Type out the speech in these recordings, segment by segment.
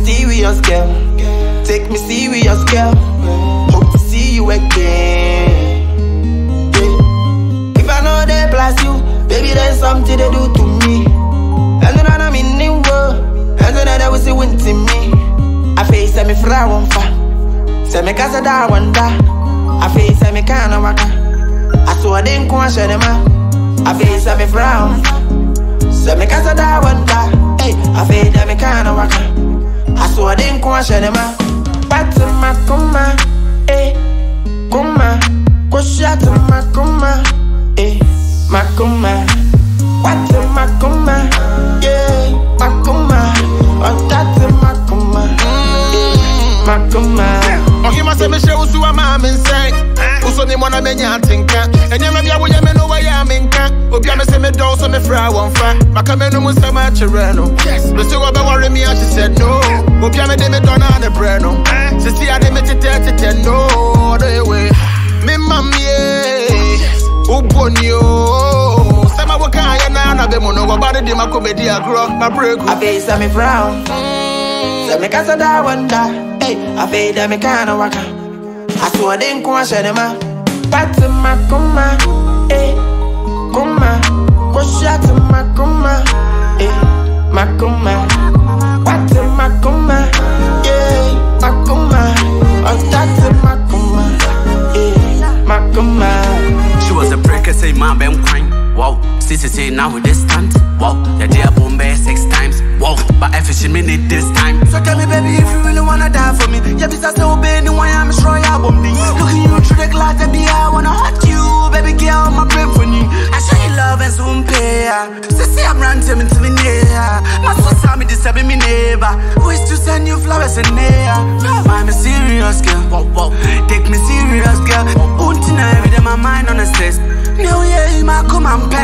mysterious girl. Take me serious, girl. Hope to see you again. Yeah. If I know they bless you, baby, there's something they do to me. And then I'm in the world, and then I was win to me. I face me frown fa. Say me casa da wanda. I face me kana waka. I saw I didn't come share them. I face me frown. Say me casa da wanda. Hey, I face me kana waka. I saw I didn't come share them. But my kuma, eh, kuma. Go shut my kuma, eh, my kuma. What my kuma, yeah, my kuma. Oh, that's my kuma, my kuma. Okay, my son, Michelle, who's a mom inside. Who's on the one I mean, I think. And you may be able to know why I'm in camp. Obiama say me don't so me fry one fa. My camera was so much reno. Yes, but still about worry me and she said no. Obiama de me done on the breno. She see I de me tete no the way. Me mommy, Ubonio. Sama waka ya na be mo no about the ma comedy agro. My break. I face me frown. Say me casa da wanda. Hey, I face me kana waka. I saw I didn't come share them. But my kuma, eh, kuma. Go shut my kuma, eh, my kuma. What my kuma, yeah, my kuma. Oh, that's my kuma, eh, my kuma. She was a breaker, say my bam crying. Wow, say now with this stunt. Wow, the dear Bombay 6 times. Wow, but if she minute this time. So tell me, baby, if you really wanna die for me. Yeah, this is no baby, why I'm sure you're bombing. Looking you through the glass, baby, I wanna hurt you. Baby, girl, my brain for you. I show you love and soon pay. So see, I'm ranting to me near. My sister, me disturbing me neighbor. Wish to send you flowers in there. I'm a serious girl. Wow, take me serious, girl. Until now, every day my mind on the stress. No, yeah, you might come and pay.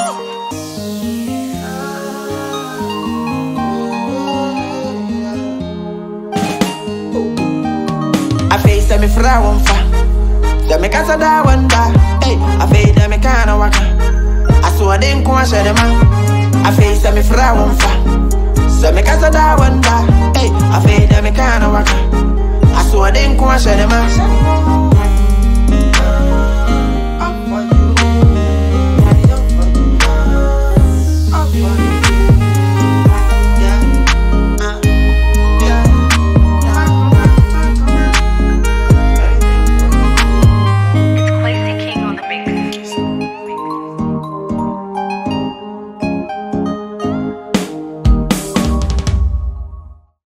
I face me frown fa. Say me casa da wanda. Hey, I face me kana waka. I saw I didn't come share them. I face me frown fa. Say me casa da wanda. Hey, I face me kana waka. I saw I didn't come share them.